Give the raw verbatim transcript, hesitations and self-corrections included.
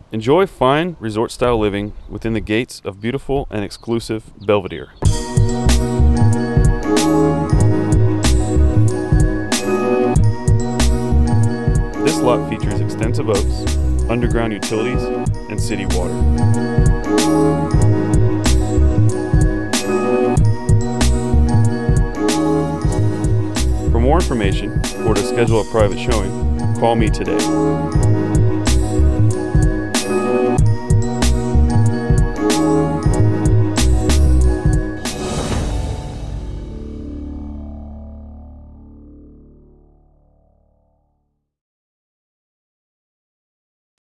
Enjoy fine resort-style living within the gates of beautiful and exclusive Belvedere. This lot features extensive oaks, underground utilities, and city water. For more information or to schedule a private showing, call me today.